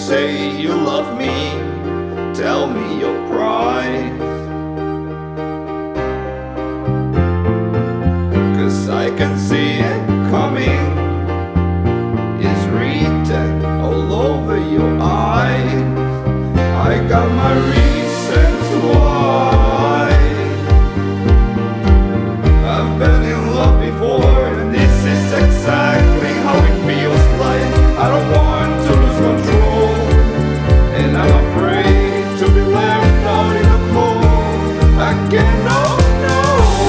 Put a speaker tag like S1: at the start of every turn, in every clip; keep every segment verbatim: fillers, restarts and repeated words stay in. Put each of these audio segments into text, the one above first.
S1: say you love me, tell me your price. Cause I can see it coming, it's written all over your eyes. I got my reasons why. I've been in love before, and this is exactly how it feels like. I don't want to lose control, and I'm afraid to be left out in the cold. I cannot know.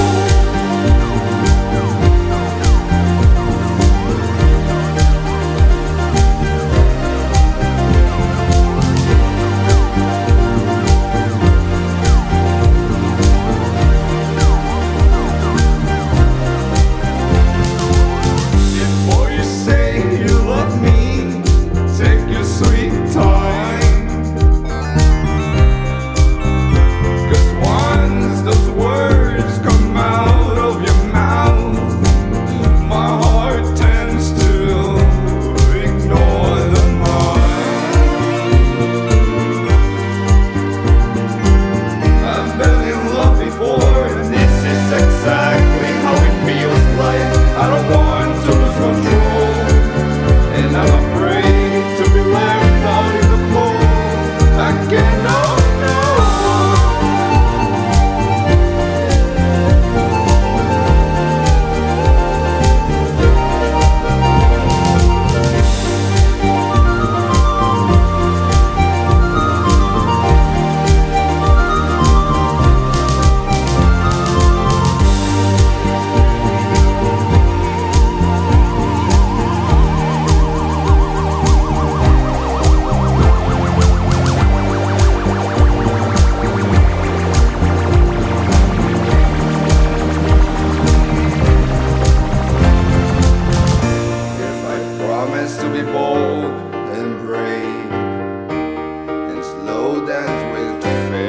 S1: To be bold and brave and slow dance with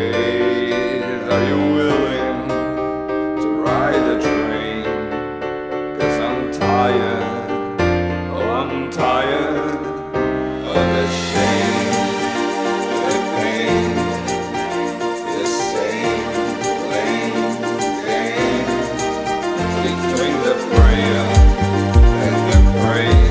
S1: fate. Are you willing to ride the train? Cause I'm tired, oh I'm tired of the shame, the pain, the same lame game between the prayer and the praise.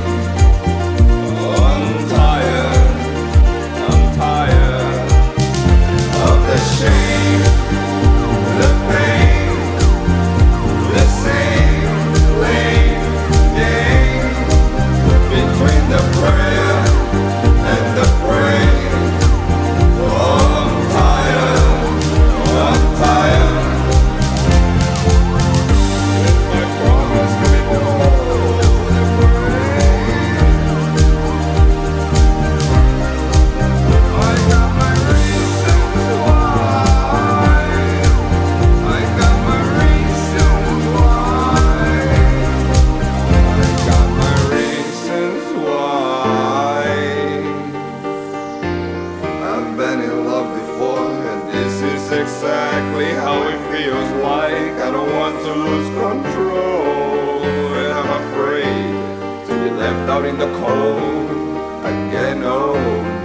S1: Exactly how it feels like. I don't want to lose control, and I'm afraid to be left out in the cold again. Oh